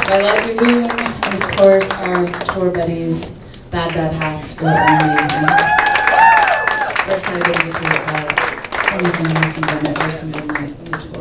I Love You Loom, and of course our tour buddies, Bad Bad Hats, who are amazing. We're excited to get to some of them and some of them at Midnight on the tour.